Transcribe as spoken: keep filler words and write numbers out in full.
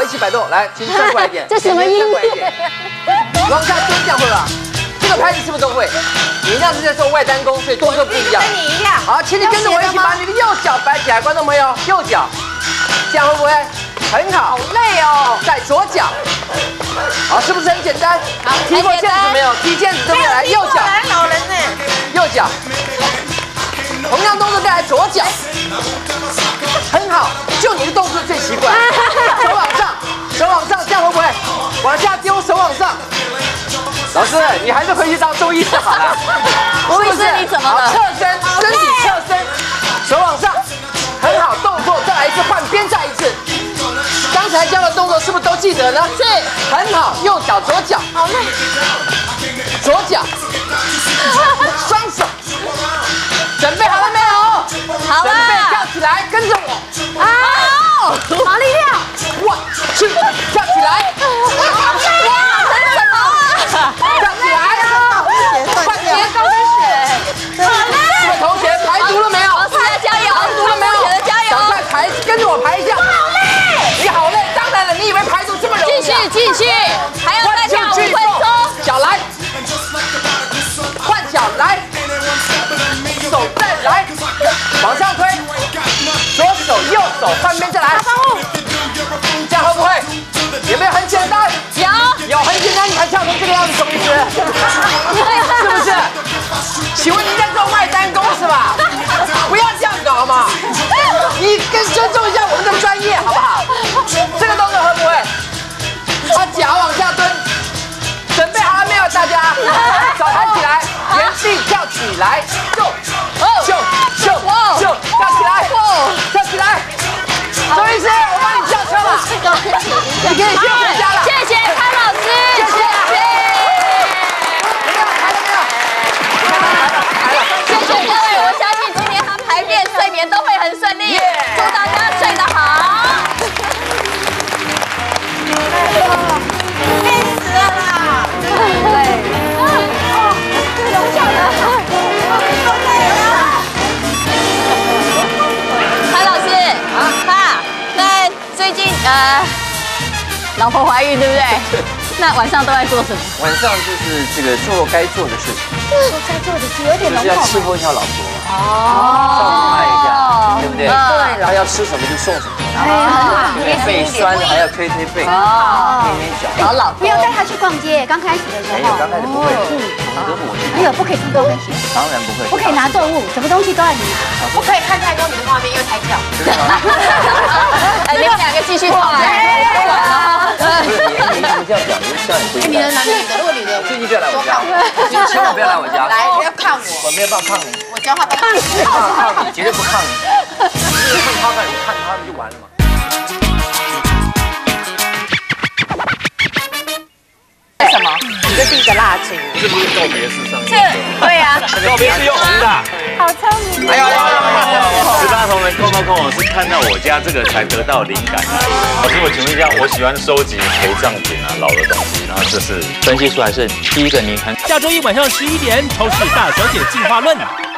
一起摆动，来，请站过来一点。 这什么音乐？ 往下蹲，这样会吧？这个拍子是不是都会？你一样是在做外单弓，所以动作不一样。 跟你一样。 好，请你跟着我一起把你的右脚摆起来，观众朋友，右脚，这样会不会？很好。 好累哦。 在左脚，好，是不是很简单？ 好， 踢过毽子没有？踢毽子都没有。来，右脚， 老人呢？ 右脚，同样动作再来左脚，很好。就你的动作最奇怪，手往上，手往上，这样会不会？往下丢，手往上。老师，你还是回去当中医师好了。 中医师你怎么了？ 侧身，身体侧身，手往上，很好，动作再来一次，换边再一次。刚才教的动作是不是都记得呢？ 是， 很好，右脚左脚， 好累。 左脚，双手，准备好了没有？ 好了， 准备跳起来，跟着我。 好，好力量。 One two，跳起来。跳起来！快点，高跟鞋。这位同学排毒了没有？ 老师加油！ 排毒了没有？ 加油！ 赶快排，跟着我排一下。好累！你好累，当然了，你以为排毒这么容易？ 继续继续，还要再跳五分钟。 脚来，换脚来，手再来，往上推，左手右手换边再来。这样会不会？有没有很简单？ 有。 有很简单，你还跳成这个样子，钟医师，是不是？请问您在做外单弓是吧？不要这样搞嘛！你跟尊重一下我们的专业好不好？这个动作会不会？把脚往下蹲，准备好了没有？大家，脚抬起来，原地跳起来，就就就就跳起来，跳起来！钟医师，我帮你叫车了，你可以先回家了。 谢谢潘老师，谢谢。谢谢各位，我相信今天他排便睡眠都会很顺利，祝大家睡得好。累死了啦！累。有脚的，都累了。潘老师，啊，哈，那最近呃，老婆怀孕对不对？那晚上都在做什么？ 晚上就是这个做该做的事情， 做该做的事有点就是要伺候一下老婆， 哦， 照顾她一下，对不对？ 对她要吃什么就送什么， 哎，很好， 背酸还要推推背， 哦， 捏捏脚。 好老婆， 不要带他去逛街，刚开始的时没有， 候。 刚开始不会，都是我去。 还有不可以穿高跟鞋， 当然不会， 不可以拿重物，什么东西都要你拿。 不可以看太多你的画面，因为抬脚。哎，你们两个继续吵，不管了。 不是你，你你这样讲，你这样也不女的男的，女的，如果女的， 最近不要来我家，你千万不要来我家， 来不要看我， 我没有办法抗你， 我教他抗你， 抗你绝对不抗你，你看他干，你看他们就完了嘛。 为什么？ 这是一个蜡烛， 这不是告别式上面？ 是，对呀， 告别式用红的。 好聪明！ 哎呀，十八铜人扣扣扣，我是看到我家这个才得到灵感。老师，我请问一下，我喜欢收集陪葬品啊，老的东西，然后这是分析出来是第一个，你看。 下周一晚上十一点，超市大小姐进化论。